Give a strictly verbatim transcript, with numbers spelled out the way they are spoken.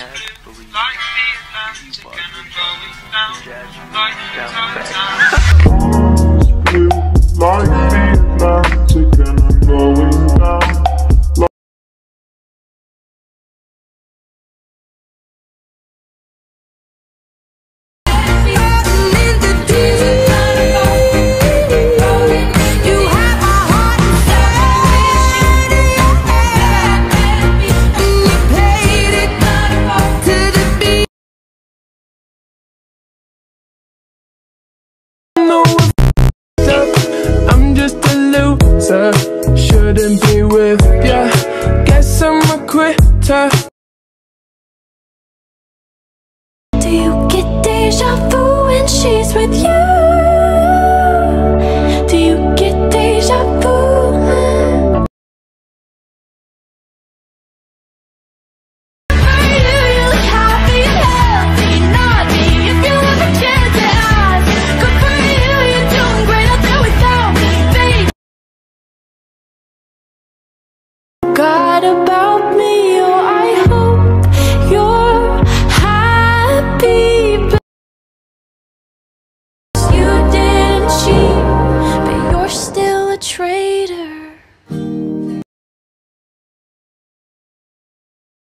had to believe you was blue, like the Atlantic, and I'm going down. I'm just a loser, shouldn't be with ya. Guess I'm a quitter. Do you get deja vu when she's with you? Do you get deja vu? Got about